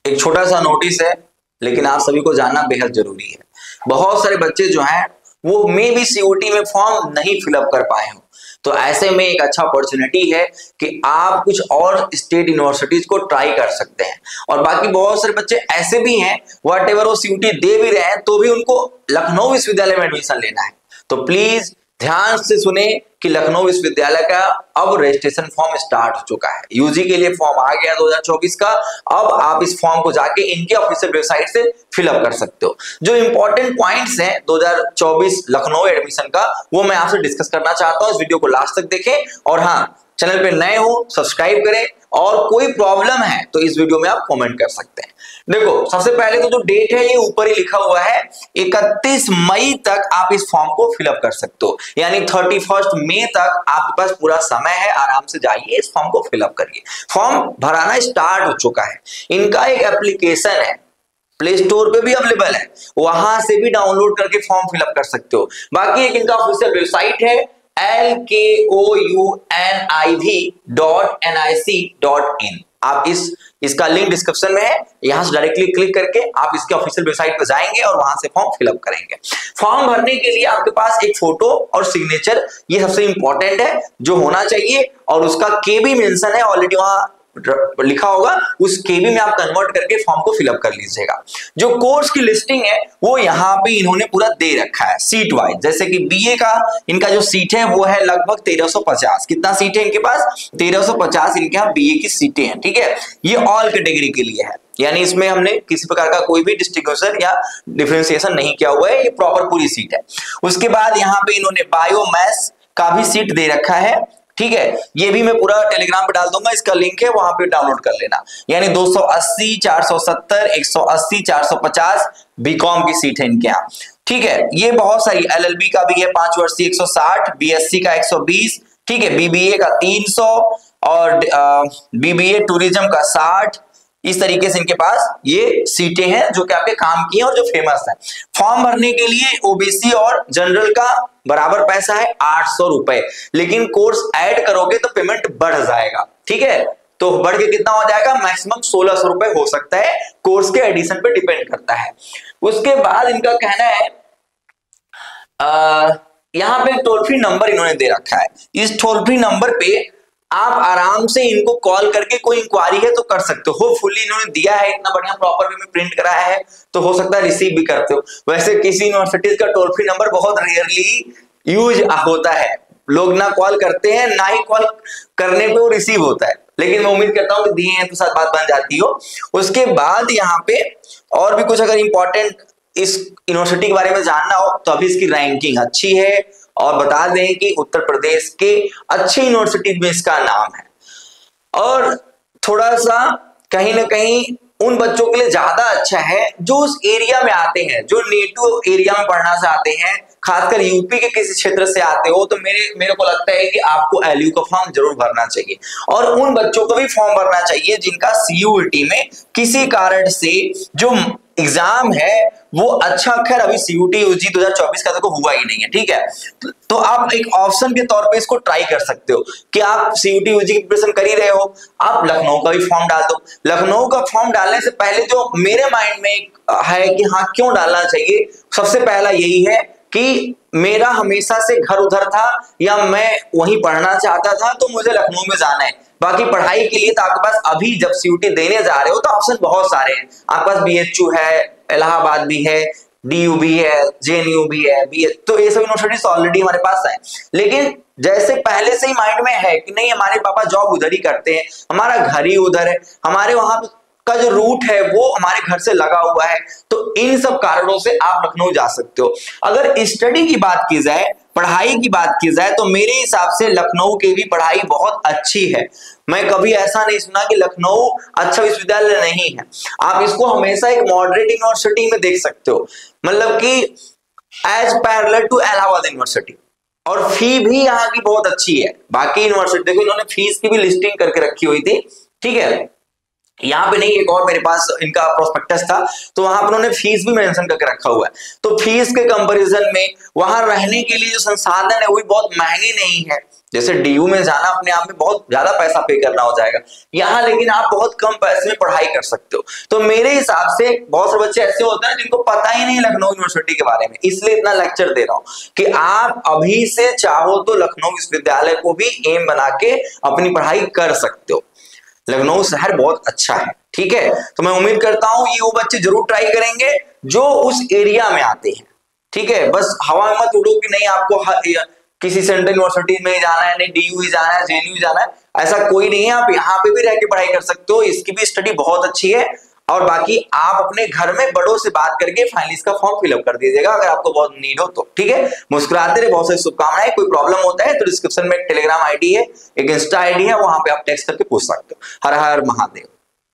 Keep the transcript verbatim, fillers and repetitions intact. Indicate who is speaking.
Speaker 1: एक छोटा सा नोटिस है, लेकिन आप सभी को जानना बेहद जरूरी है। बहुत सारे बच्चे जो हैं वो मे भी सीयूटी में फॉर्म नहीं फिलअप कर पाए हो, तो ऐसे में एक अच्छा अपॉर्चुनिटी है कि आप कुछ और स्टेट यूनिवर्सिटीज को ट्राई कर सकते हैं। और बाकी बहुत सारे बच्चे ऐसे भी हैं व्हाट एवर वो सीयूटी दे भी रहे हैं तो भी उनको लखनऊ विश्वविद्यालय में एडमिशन लेना है। तो प्लीज ध्यान से सुने कि लखनऊ विश्वविद्यालय का अब रजिस्ट्रेशन फॉर्म स्टार्ट हो चुका है। यूजी के लिए फॉर्म आ गया दो हज़ार चौबीस का। अब आप इस फॉर्म को जाके इनके ऑफिशियल वेबसाइट से फिलअप कर सकते हो। जो इंपॉर्टेंट पॉइंट्स हैं दो हज़ार चौबीस लखनऊ एडमिशन का, वो मैं आपसे डिस्कस करना चाहता हूं। इस वीडियो को लास्ट तक देखें और हाँ, चैनल पे नए हो सब्सक्राइब करें, और कोई प्रॉब्लम है तो इस वीडियो में आप कमेंट कर सकते हैं। देखो, सबसे पहले तो जो डेट है ये ऊपर ही लिखा हुआ है, इकतीस मई तक आप इस फॉर्म को फिलअप कर सकते हो, यानी इकतीस मई तक आपके पास पूरा समय है। आराम से जाइए, इस फॉर्म को फिलअप करिए। फॉर्म भराना स्टार्ट हो चुका है। इनका एक एप्लीकेशन है, प्ले स्टोर पे भी अवेलेबल है, वहां से भी डाउनलोड करके फॉर्म फिलअप कर सकते हो। बाकी एक इनका ऑफिशियल वेबसाइट है L K O U N I V dot N I C dot in. आप इस इसका लिंक डिस्क्रिप्शन में है, यहां से डायरेक्टली क्लिक करके आप इसके ऑफिशियल वेबसाइट पर जाएंगे और वहां से फॉर्म फिलअप करेंगे। फॉर्म भरने के लिए आपके पास एक फोटो और सिग्नेचर, ये सबसे इंपॉर्टेंट है जो होना चाहिए, और उसका के भी मेंशन है ऑलरेडी वहां लिखा होगा, उस केबी में आप कन्वर्ट करके फॉर्म को फिलअप कर लीजिएगा। जो कोर्स की लिस्टिंग है वो यहाँ पे इन्होंने पूरा दे रखा है सीट वाइज। जैसे कि बीए का इनका जो सीट है वो है लगभग तेरह सौ पचास। कितना सीट है इनके पास? तेरह सौ पचास इनके यहाँ बीए की सीटें हैं। ठीक है, ये ऑल कैटेगरी के लिए है, यानी इसमें हमने किसी प्रकार का कोई भी डिस्ट्रीब्यूशन या डिफरेंशिएशन नहीं किया हुआ है, ये प्रॉपर पूरी सीट है। उसके बाद यहाँ पे इन्होंने बायोमैस का भी सीट दे रखा है। ठीक है, ये भी मैं पूरा टेलीग्राम पे डाल दूंगा, इसका लिंक है, वहां पे डाउनलोड कर लेना। यानी दो सौ अस्सी, चार सौ सत्तर, एक सौ अस्सी, चार सौ पचास बीकॉम की सीट है इनके यहाँ। ठीक है, ये बहुत सारी एलएलबी का भी है पांच वर्षीय एक सौ साठ, बीएससी का एक सौ बीस, ठीक है, बीबीए का तीन सौ और बीबीए टूरिज्म का साठ। इस तरीके से इनके पास ये सीटें हैं जो कि आपके काम की हैं और जो फेमस है। फॉर्म भरने के लिए ओबीसी और जनरल का बराबर पैसा है आठ सौ रुपए, लेकिन कोर्स ऐड करोगे तो पेमेंट बढ़ जाएगा। ठीक है, तो बढ़ के कितना हो जाएगा? मैक्सिमम सोलह सौ रुपए हो सकता है, कोर्स के एडिशन पे डिपेंड करता है। उसके बाद इनका कहना है आ, यहाँ पे टोल फ्री नंबर इन्होंने दे रखा है। इस टोल फ्री नंबर पे आप आराम से इनको कॉल करके कोई इंक्वायरी है तो कर सकते हो। होपफुली इन्होंने दिया है, इतना बढ़िया प्रॉपर वे में प्रिंट कराया है, तो हो सकता है रिसीव भी करते हो। वैसे किसी यूनिवर्सिटीज का टोल फ्री नंबर बहुत रेयरली यूज होता है, लोग ना कॉल करते हैं ना ही कॉल करने पे वो रिसीव होता है, लेकिन मैं उम्मीद करता हूं कि दिए हैं तो साथ बात बन जाती हो। उसके बाद यहाँ पे और भी कुछ अगर इंपॉर्टेंट इस यूनिवर्सिटी के बारे में जानना हो तो अभी इसकी रैंकिंग अच्छी है, और बता दें कि उत्तर प्रदेश के अच्छी यूनिवर्सिटीज में इसका नाम है। और थोड़ा सा कहीं ना कहीं उन बच्चों के लिए ज्यादा अच्छा है जो उस एरिया में आते हैं, जो नेटिव एरिया में पढ़ना चाहते हैं, खासकर यूपी के किसी क्षेत्र से आते हो, तो मेरे मेरे को लगता है कि आपको एलयू का फॉर्म जरूर भरना चाहिए। और उन बच्चों को भी फॉर्म भरना चाहिए जिनका सीयूईटी में किसी कारण से जो एग्जाम है वो अच्छा, खैर अभी सीयूटी यूजी दो हज़ार चौबीस का तो हुआ ही नहीं है। ठीक है, तो आप एक ऑप्शन के तौर पे इसको ट्राई कर सकते हो कि आप सीयूटी यूजी की प्रिपरेशन कर ही रहे हो, आप लखनऊ का भी फॉर्म डाल दो। लखनऊ का फॉर्म डालने से पहले जो मेरे माइंड में है कि हाँ क्यों डालना चाहिए, सबसे पहला यही है कि मेरा हमेशा से घर उधर था या मैं वहीं पढ़ना चाहता था, तो मुझे लखनऊ में जाना है। बाकी पढ़ाई के लिए तो आपके पास अभी जब सीयूटी देने जा रहे हो तो ऑप्शन बहुत सारे हैं। आपके पास बीएचयू है, इलाहाबाद भी है, डीयू भी है, जेएनयू भी है, बीएच, तो ये सब यूनिवर्सिटीज ऑलरेडी हमारे पास है। लेकिन जैसे पहले से ही माइंड में है कि नहीं हमारे पापा जॉब उधर ही करते हैं, हमारा घर ही उधर है, हमारे वहां का जो रूट है वो हमारे घर से लगा हुआ है, तो इन सब कारणों से आप लखनऊ जा सकते हो। अगर स्टडी की बात की जाए, पढ़ाई की बात की जाए, तो मेरे हिसाब से लखनऊ की भी पढ़ाई बहुत अच्छी है। मैं कभी ऐसा नहीं सुना कि लखनऊ अच्छा विश्वविद्यालय नहीं है। आप इसको हमेशा एक मॉडरेट यूनिवर्सिटी में देख सकते हो, मतलब कि as parallel to Allahabad university. और फी भी यहाँ की बहुत अच्छी है। बाकी यूनिवर्सिटी देखो, इन्होंने फीस की भी लिस्टिंग करके रखी हुई थी। ठीक है, यहाँ पे नहीं, एक और मेरे पास इनका प्रोस्पेक्टस था, तो वहां पर उन्होंने फीस भी मेंशन करके रखा हुआ है। तो फीस के कंपैरिजन में वहां रहने के लिए जो संसाधन है वो भी बहुत महंगे नहीं है। जैसे डीयू में जाना अपने आप में बहुत ज्यादा पैसा पे करना हो जाएगा, यहाँ लेकिन आप बहुत कम पैसे में पढ़ाई कर सकते हो। तो मेरे हिसाब से बहुत सारे बच्चे ऐसे होते हैं जिनको पता ही नहीं लखनऊ यूनिवर्सिटी के बारे में, इसलिए इतना लेक्चर दे रहा हूं कि आप अभी से चाहो तो लखनऊ विश्वविद्यालय को भी एम बना के अपनी पढ़ाई कर सकते हो। लखनऊ शहर बहुत अच्छा है, ठीक है। तो मैं उम्मीद करता हूं ये वो बच्चे जरूर ट्राई करेंगे जो उस एरिया में आते हैं, ठीक है। बस हवा में मत उड़ो कि नहीं आपको किसी सेंट्रल यूनिवर्सिटी में जाना है, नहीं डीयू ही जाना है, जेएनयू जाना है, ऐसा कोई नहीं है। आप यहाँ पे भी रह के पढ़ाई कर सकते हो, इसकी भी स्टडी बहुत अच्छी है। और बाकी आप अपने घर में बड़ों से बात करके फाइनली इसका फॉर्म फिलअप कर दीजिएगा अगर आपको बहुत नीड हो तो, ठीक है। मुस्कुराते रहे, बहुत सारी शुभकामनाएं। कोई प्रॉब्लम होता है तो डिस्क्रिप्शन में टेलीग्राम आईडी है, एक इंस्टा आईडी है, वहां पे आप टेक्स्ट करके पूछ सकते हो। हर हर महादेव।